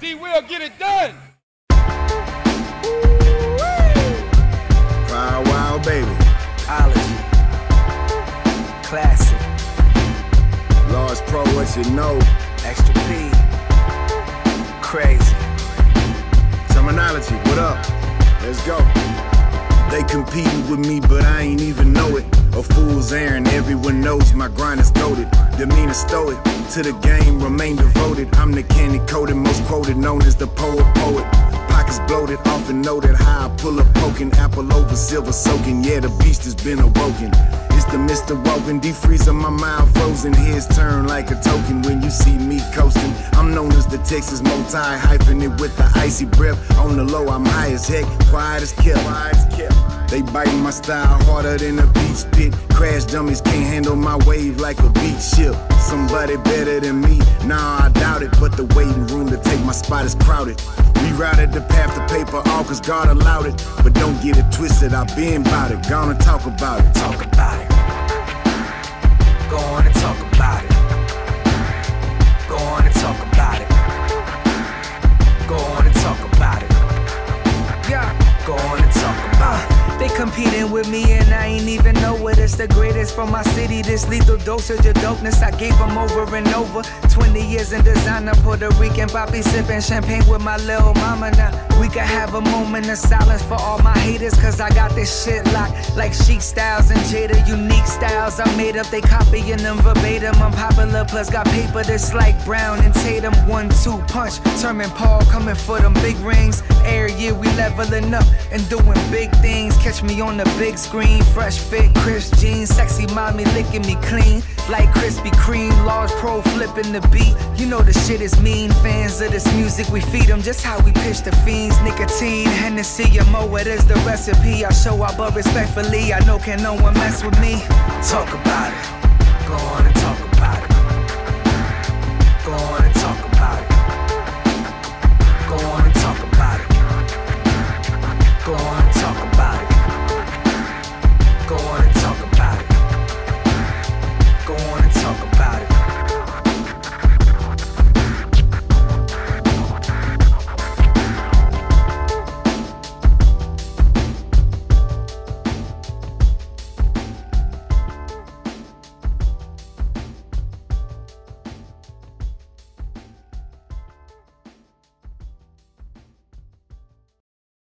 D-Will, get it done! Wild, wild, baby. Ology. Classic. Large Pro, what you know? Extra P. Crazy. Terminology, what up? Let's go. They competing with me, but I ain't even know it. A fool's errand, everyone knows my grind is goated. Demeanor stoic, to the game remain devoted. I'm the candy coated, most quoted, known as the poet. Pockets bloated, often noted how I pull up poking. Apple over silver soaking, yeah, the beast has been awoken. It's the Mr. Woken, defreezing my mind frozen. Heads turn like a token when you see me coasting. I'm known as the Texas multi-hyphenate with the icy breath. On the low, I'm high as heck, quiet as kept. They biting my style harder than a beach pit. Crash dummies can't handle my wave like a beach ship. Somebody better than me, nah, I doubt it. But the waiting room to take my spot is crowded. Rerouted the path to paper, all cause God allowed it. But don't get it twisted, I've been about it. Gonna talk about it. Talk about it. Go on and talk about it. Go on and talk about it. Go on and talk about it. Yeah, go on and talk about it. They competing with me and I ain't even know it. It's the greatest from my city, this lethal dosage of dopeness. I gave them over and over. 20 years in designer, Puerto Rican poppy sipping champagne with my little mama. Now we could have a moment of silence for all my haters, cause I got this shit locked like Chic Styles and Jada. Unique styles I made up, they copying them verbatim. I'm popular plus got paper that's like Brown and Tatum. 1-2 punch, Terman Paul coming for them big rings. Every year we leveling up and doing big things. Catch me on the big screen, fresh fit, crisp jeans, sexy mommy licking me clean like Krispy Kreme. Large Pro flipping the beat, you know the shit is mean. Fans of this music, we feed them just how we pitch the fiends. Nicotine, Hennessy, and Mo, it is the recipe. I show up, but respectfully, I know can no one mess with me. Talk about it, go on and talk